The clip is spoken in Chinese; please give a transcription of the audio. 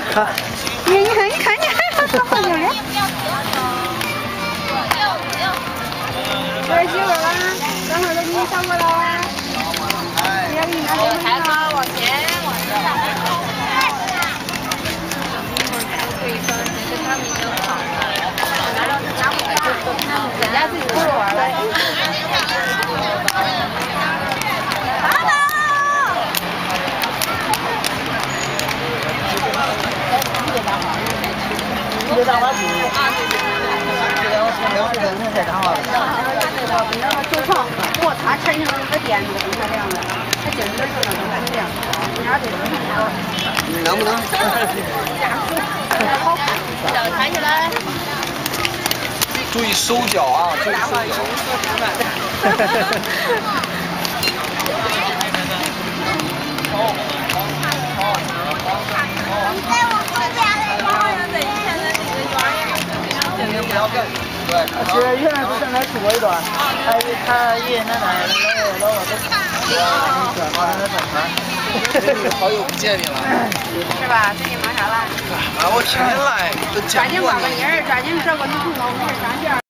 看，你看，好漂亮。儿媳妇儿啊，等会儿都给你上过来啊。你要给你拿身份证啊。往前，可以说是他们已经好了。人家自己不玩了。别打花子。这个我从6岁人才打花子。就创摩擦产生了那个电路，是这样的。它今儿这个都是这样，人家都是这样。你能不能？好看。脚抬起来。注意手脚啊！注意手脚。其实原来是在那住过一段，他爷爷奶奶、姥姥都好久不见你了，是吧？最近忙啥了？啊，我天天来，抓紧报个音儿，抓紧这个你碰到我们上线。